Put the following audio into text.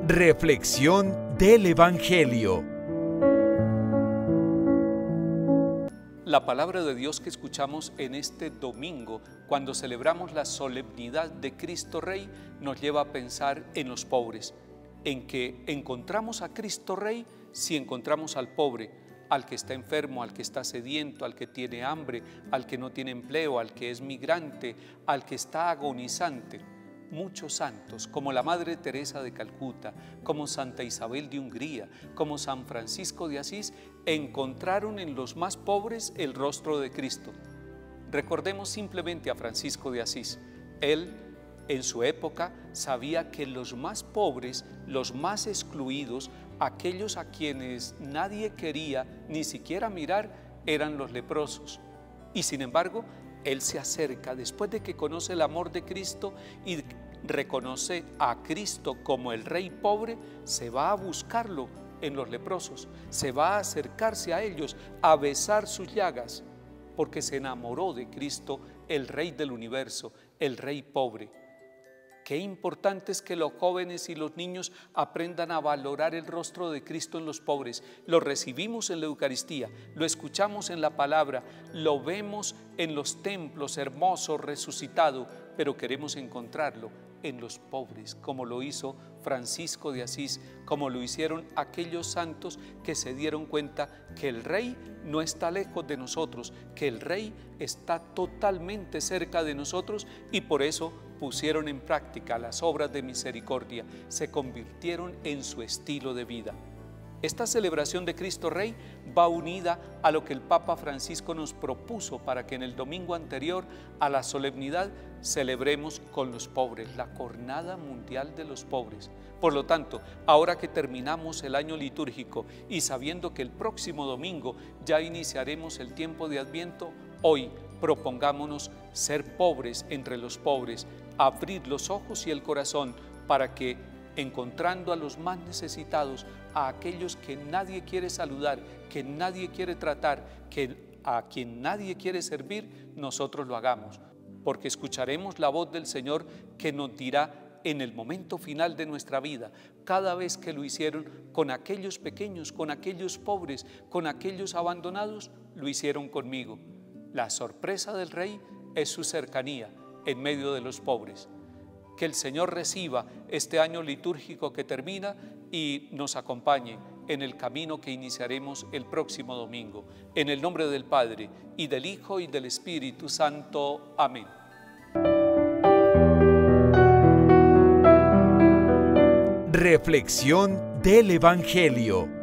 Reflexión del Evangelio. La palabra de Dios que escuchamos en este domingo, cuando celebramos la solemnidad de Cristo Rey, nos lleva a pensar en los pobres, en que encontramos a Cristo Rey si encontramos al pobre, al que está enfermo, al que está sediento, al que tiene hambre, al que no tiene empleo, al que es migrante, al que está agonizante. Muchos santos, como la Madre Teresa de Calcuta, como Santa Isabel de Hungría, como San Francisco de Asís, encontraron en los más pobres el rostro de Cristo. Recordemos simplemente a Francisco de Asís. Él, en su época, sabía que los más pobres, los más excluidos, aquellos a quienes nadie quería ni siquiera mirar, eran los leprosos. Y sin embargo, Él se acerca, después de que conoce el amor de Cristo y reconoce a Cristo como el Rey pobre, se va a buscarlo en los leprosos, se va a acercarse a ellos, a besar sus llagas, porque se enamoró de Cristo, el Rey del universo, el Rey pobre. Qué importante es que los jóvenes y los niños aprendan a valorar el rostro de Cristo en los pobres. Lo recibimos en la Eucaristía, lo escuchamos en la palabra, lo vemos en los templos hermosos, resucitado, pero queremos encontrarlo en los pobres, como lo hizo Francisco de Asís, como lo hicieron aquellos santos que se dieron cuenta que el Rey no está lejos de nosotros, que el Rey está totalmente cerca de nosotros y por eso pusieron en práctica las obras de misericordia, se convirtieron en su estilo de vida. Esta celebración de Cristo Rey va unida a lo que el Papa Francisco nos propuso para que en el domingo anterior a la solemnidad celebremos con los pobres, la Jornada Mundial de los Pobres. Por lo tanto, ahora que terminamos el año litúrgico y sabiendo que el próximo domingo ya iniciaremos el tiempo de Adviento, hoy propongámonos ser pobres entre los pobres, abrir los ojos y el corazón para que, encontrando a los más necesitados, a aquellos que nadie quiere saludar, que nadie quiere tratar, a quien nadie quiere servir, nosotros lo hagamos, porque escucharemos la voz del Señor que nos dirá en el momento final de nuestra vida, cada vez que lo hicieron con aquellos pequeños, con aquellos pobres, con aquellos abandonados, lo hicieron conmigo. La sorpresa del Rey es su cercanía en medio de los pobres. Que el Señor reciba este año litúrgico que termina y nos acompañe en el camino que iniciaremos el próximo domingo. En el nombre del Padre, y del Hijo, y del Espíritu Santo. Amén. Reflexión del Evangelio.